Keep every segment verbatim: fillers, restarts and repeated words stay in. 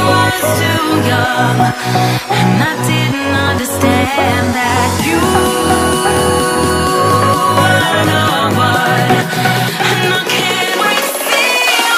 was too young, and I didn't understand that you were no one, and I can't wait to see you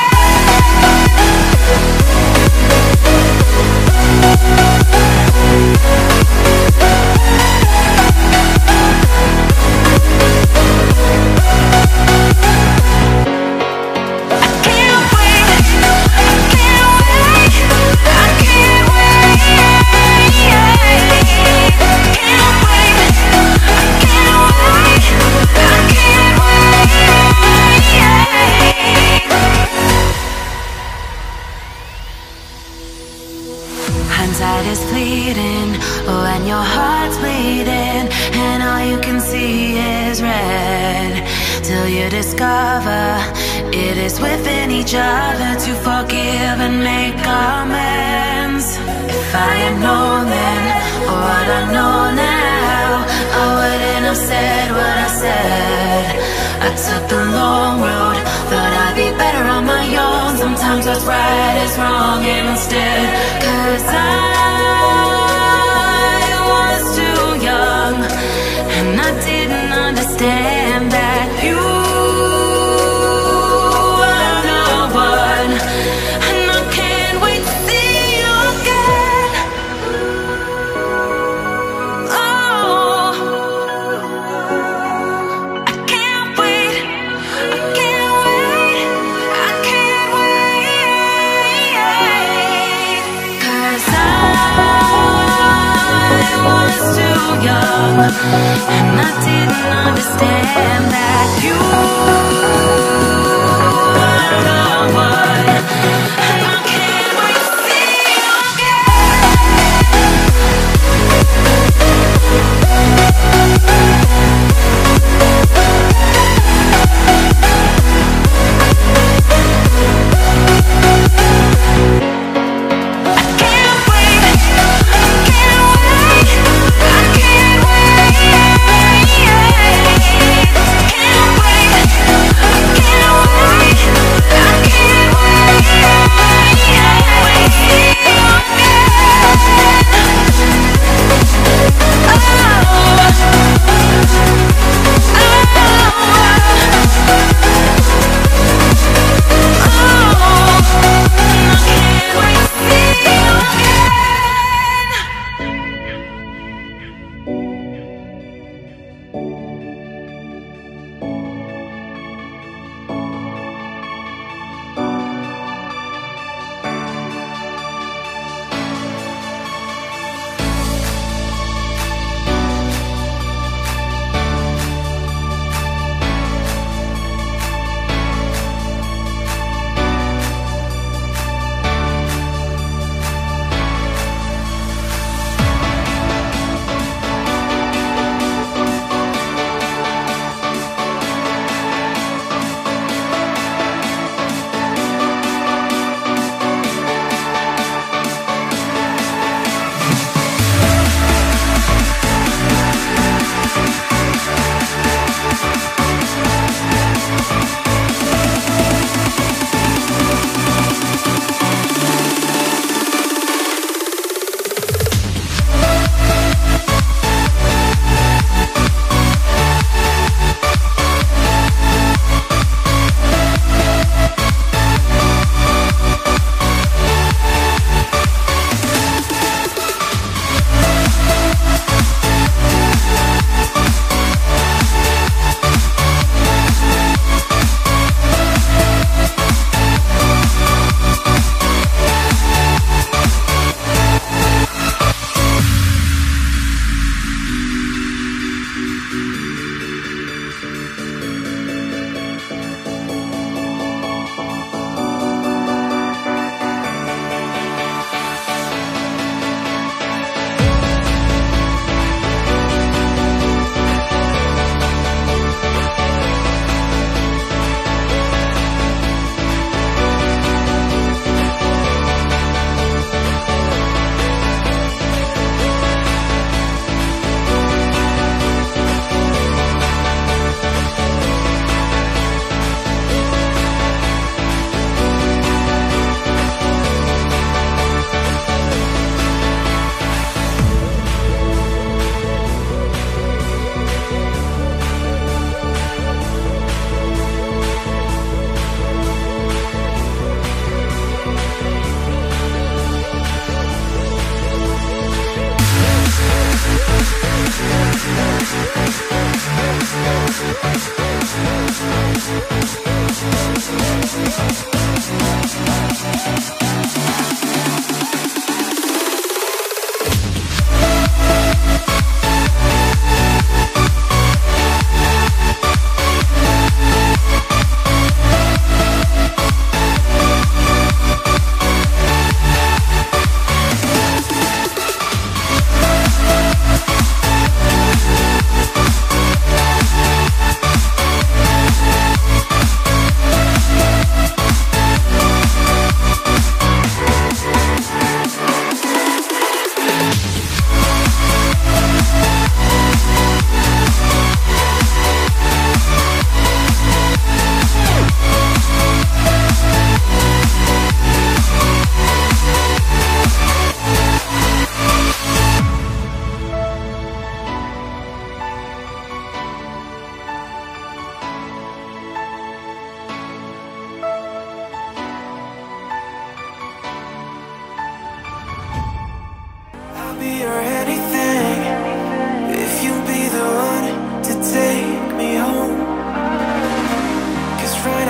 hindsight is fleeting when your heart's bleeding and all you can see is red, till you discover it is within each other to forgive and make amends. If I had known then what I know now, I wouldn't have said what I said. I took the long road, thought I'd be better on my own. Sometimes what's right is wrong instead, 'cause I was too young, and I didn't understand that you were no one, and I can't wait to see you again. Oh, I can't wait, I can't wait, I can't wait, 'cause I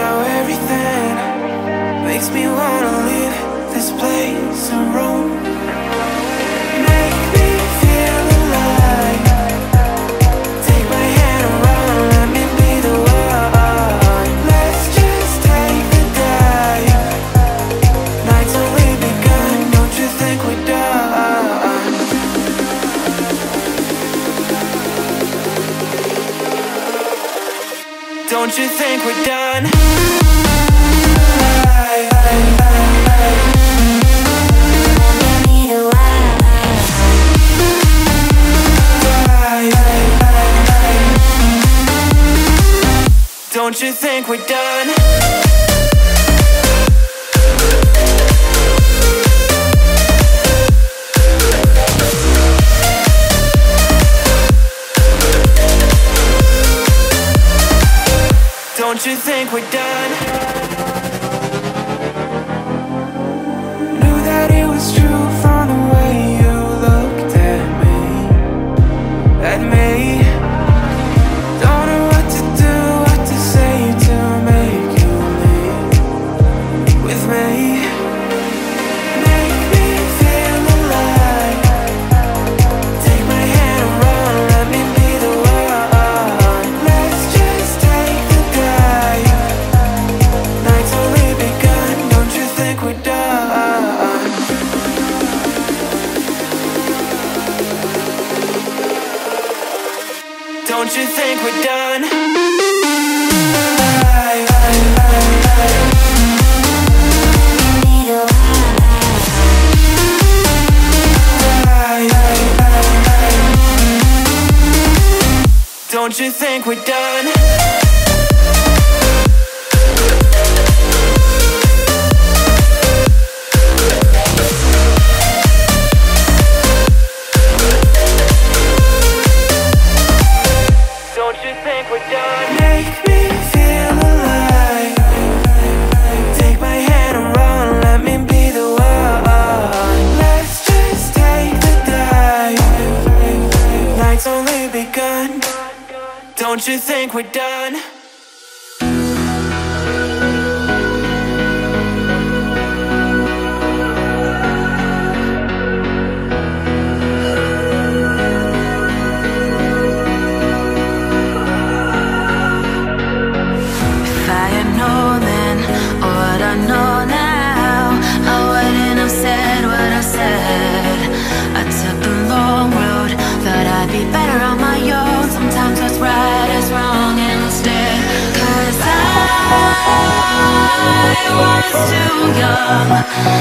now everything makes me wanna leave this place and roam. Make me feel alive. Take my hand and run, let me be the one. Let's just take the dive. Night's only begun, don't you think we're done? Don't you think we're done? Don't you think we're done? Don't you think we're done? Knew that it was true from the way you looked at me, at me. Don't know what to do, what to say to make you leave with me. Make me feel alive. Take my hand and run, let me be the one. Let's just take the dive. Night's only begun, don't you think we're done? Don't you think we're done? Don't you think we're done? Don't you think we're done? Make me feel alive. Take my hand and run, let me be the one. Let's just take the dive. Night's only begun. Don't you think we're done? I was too young